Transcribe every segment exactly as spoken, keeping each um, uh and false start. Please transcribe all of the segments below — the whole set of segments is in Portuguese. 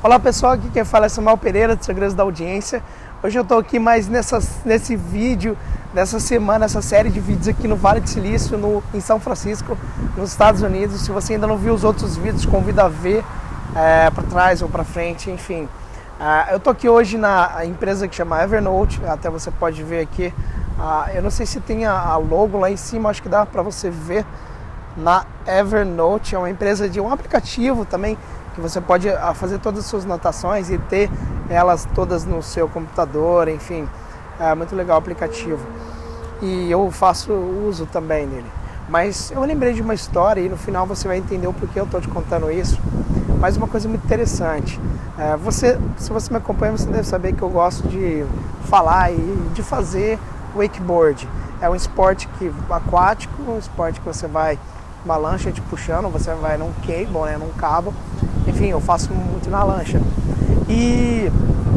Olá pessoal, aqui quem fala é Samuel Pereira, do Segredos da Audiência. Hoje eu estou aqui mais nessa, nesse vídeo, nessa semana, essa série de vídeos aqui no Vale do Silício, no, em São Francisco, nos Estados Unidos. Se você ainda não viu os outros vídeos, convido a ver é, para trás ou para frente, enfim. Uh, eu estou aqui hoje na empresa que chama Evernote, até você pode ver aqui. Uh, eu não sei se tem a, a logo lá em cima, acho que dá para você ver na Evernote. É uma empresa de um aplicativo também, que você pode fazer todas as suas anotações e ter elas todas no seu computador, enfim, é muito legal o aplicativo. E eu faço uso também dele. Mas eu lembrei de uma história e no final você vai entender o porquê eu estou te contando isso. Mas uma coisa muito interessante, é, você, se você me acompanha, você deve saber que eu gosto de falar e de fazer wakeboard. É um esporte que, aquático, um esporte que você vai uma lancha te puxando, você vai num cable, né, num cabo. Enfim, eu faço muito na lancha. E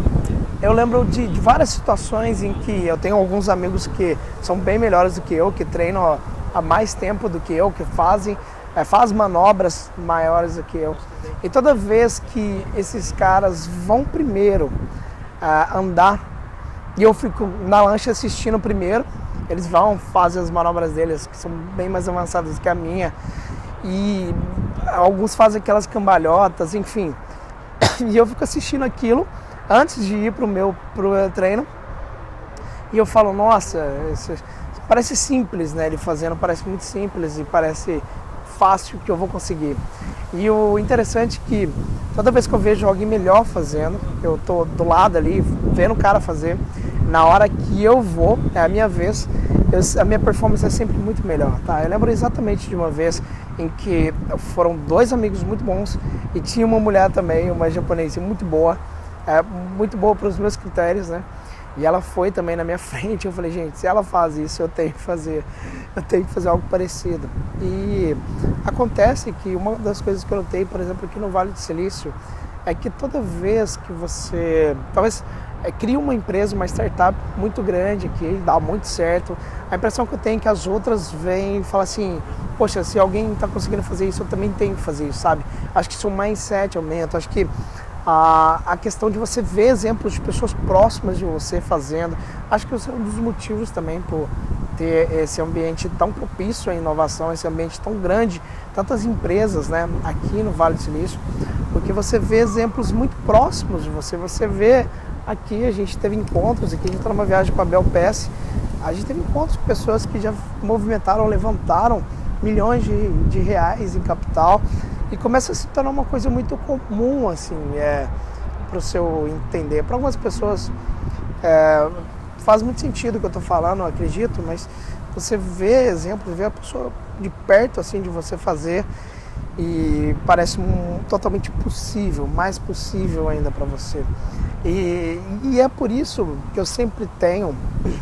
eu lembro de, de várias situações em que eu tenho alguns amigos que são bem melhores do que eu, que treinam há mais tempo do que eu, que fazem, é, fazem manobras maiores do que eu. E toda vez que esses caras vão primeiro uh, andar, e eu fico na lancha assistindo primeiro, eles vão fazer as manobras deles, que são bem mais avançadas que a minha, e alguns fazem aquelas cambalhotas, enfim. E eu fico assistindo aquilo antes de ir pro meu, pro meu treino, e eu falo, nossa, isso parece simples, né? Ele fazendo parece muito simples e parece fácil que eu vou conseguir. E o interessante é que toda vez que eu vejo alguém melhor fazendo, eu tô do lado ali, vendo o cara fazer, na hora que eu vou, é a minha vez, eu, a minha performance é sempre muito melhor, tá? Eu lembro exatamente de uma vez em que foram dois amigos muito bons e tinha uma mulher também, uma japonesa muito boa, é, muito boa para os meus critérios, né? E ela foi também na minha frente. Eu falei, gente, se ela faz isso, eu tenho que fazer, eu tenho que fazer algo parecido. E acontece que uma das coisas que eu notei, por exemplo, aqui no Vale do Silício, é que toda vez que você, talvez, é, cria uma empresa, uma startup muito grande aqui, dá muito certo, a impressão que eu tenho é que as outras vêm e falam assim, poxa, se alguém está conseguindo fazer isso, eu também tenho que fazer isso, sabe? Acho que seu mindset aumenta, acho que a, a questão de você ver exemplos de pessoas próximas de você fazendo, acho que esse é um dos motivos também por ter esse ambiente tão propício à inovação, esse ambiente tão grande, tantas empresas, né, aqui no Vale do Silício, porque você vê exemplos muito próximos de você, você vê aqui, a gente teve encontros, aqui a gente está numa viagem com a Bel Pass, a gente teve encontros com pessoas que já movimentaram, levantaram milhões de, de reais em capital e começa a se tornar uma coisa muito comum, assim, é, para o seu entender. Para algumas pessoas é, faz muito sentido o que eu estou falando, eu acredito, mas você vê exemplos, vê a pessoa de perto, assim, de você fazer e parece um, totalmente possível, mais possível ainda para você. E, e é por isso que eu sempre tenho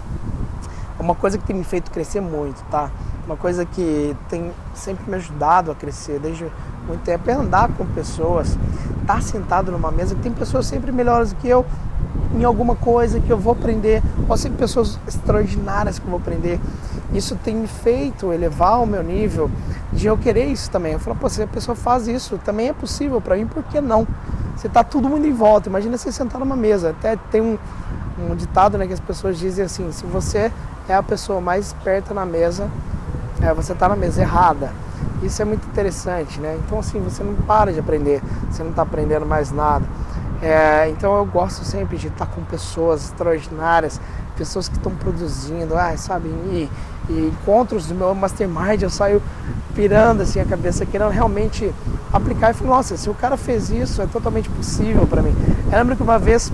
uma coisa que tem me feito crescer muito, tá? Uma coisa que tem sempre me ajudado a crescer desde muito tempo é andar com pessoas, estar sentado numa mesa que tem pessoas sempre melhores do que eu em alguma coisa que eu vou aprender, ou sempre pessoas extraordinárias que eu vou aprender. Isso tem me feito elevar o meu nível de eu querer isso também. Eu falo, pô, se a pessoa faz isso, também é possível para mim, por que não? Você tá todo mundo em volta, imagina você sentar numa mesa. Até tem um, um ditado, né, que as pessoas dizem assim, se você é a pessoa mais esperta na mesa, é, você tá na mesa errada. Isso é muito interessante, né? Então assim, você não para de aprender, você não tá aprendendo mais nada. É, então eu gosto sempre de estar com pessoas extraordinárias, pessoas que estão produzindo, ah, sabe, e, e encontros do meu mastermind, eu saio pirando assim a cabeça, querendo realmente aplicar e falo, nossa, se o cara fez isso, é totalmente possível para mim. Eu lembro que uma vez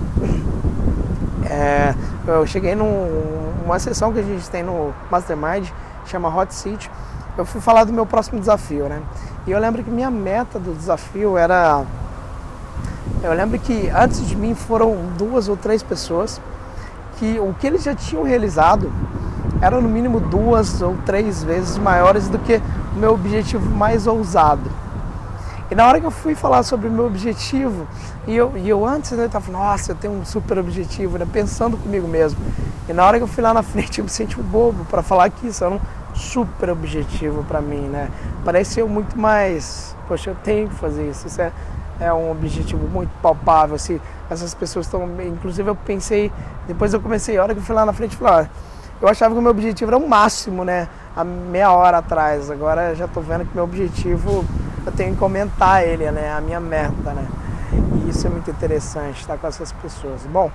é, eu cheguei numa sessão que a gente tem no mastermind, chama Hot Seat, eu fui falar do meu próximo desafio, né? E eu lembro que minha meta do desafio era... Eu lembro que antes de mim foram duas ou três pessoas que o que eles já tinham realizado era no mínimo duas ou três vezes maiores do que o meu objetivo mais ousado. E na hora que eu fui falar sobre o meu objetivo, e eu, e eu antes, né, eu tava falando, nossa, eu tenho um super objetivo, né, pensando comigo mesmo. E na hora que eu fui lá na frente, eu me senti um bobo para falar que isso era um super objetivo para mim, né? Pareceu muito mais, poxa, eu tenho que fazer isso, isso é é um objetivo muito palpável, se essas pessoas estão... Inclusive eu pensei, depois eu comecei, a hora que eu fui lá na frente, eu falei, olha, eu achava que o meu objetivo era o máximo, né, há meia hora atrás, agora eu já estou vendo que meu objetivo, eu tenho que aumentar ele, né, a minha meta, né, e isso é muito interessante, estar com essas pessoas. Bom,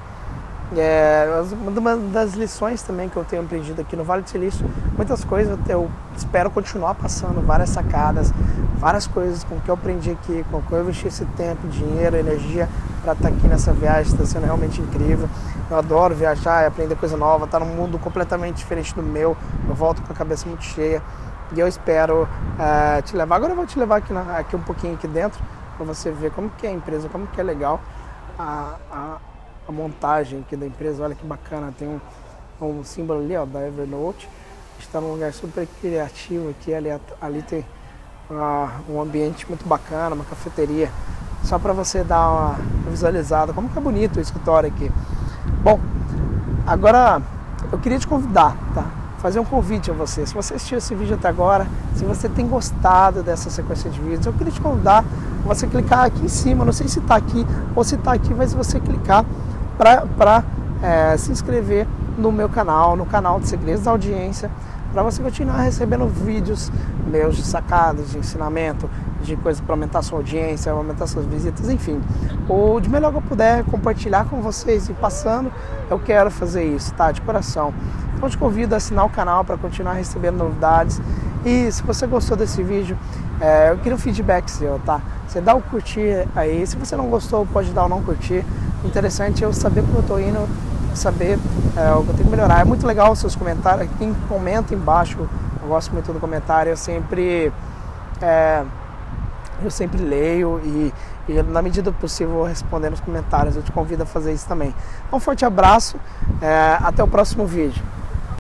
é, uma das lições também que eu tenho aprendido aqui no Vale do Silício, muitas coisas eu espero continuar passando, várias sacadas, várias coisas com que eu aprendi aqui, com que eu investi esse tempo, dinheiro, energia para estar aqui nessa viagem, está sendo realmente incrível. Eu adoro viajar e aprender coisa nova, estar num mundo completamente diferente do meu, eu volto com a cabeça muito cheia e eu espero é, te levar. Agora eu vou te levar aqui, na, aqui um pouquinho aqui dentro para você ver como que é a empresa, como que é legal a, a a montagem aqui da empresa. Olha que bacana, tem um, um símbolo ali, ó, da Evernote. Está num lugar super criativo aqui, ali, ali tem uh, um ambiente muito bacana, uma cafeteria, só para você dar uma visualizada, como que é bonito o escritório aqui. Bom, agora eu queria te convidar, tá? Fazer um convite a você. Se você assistiu esse vídeo até agora, se você tem gostado dessa sequência de vídeos, eu queria te convidar a você clicar aqui em cima, não sei se está aqui ou se está aqui, mas você clicar para é, se inscrever no meu canal, no canal de Segredos da Audiência, para você continuar recebendo vídeos meus de sacadas, de ensinamento, de coisas para aumentar sua audiência, aumentar suas visitas, enfim. Ou de melhor que eu puder compartilhar com vocês e passando, eu quero fazer isso, tá? De coração. Então eu te convido a assinar o canal para continuar recebendo novidades. E se você gostou desse vídeo, é, eu queria um feedback seu, tá? Você dá o curtir aí, se você não gostou, pode dar o não curtir. O interessante é eu saber como eu tô indo, saber é, o que eu tenho que melhorar. É muito legal os seus comentários, quem comenta embaixo, eu gosto muito do comentário, eu sempre, é, eu sempre leio e, e na medida do possível vou responder nos comentários, eu te convido a fazer isso também. Um forte abraço, é, até o próximo vídeo.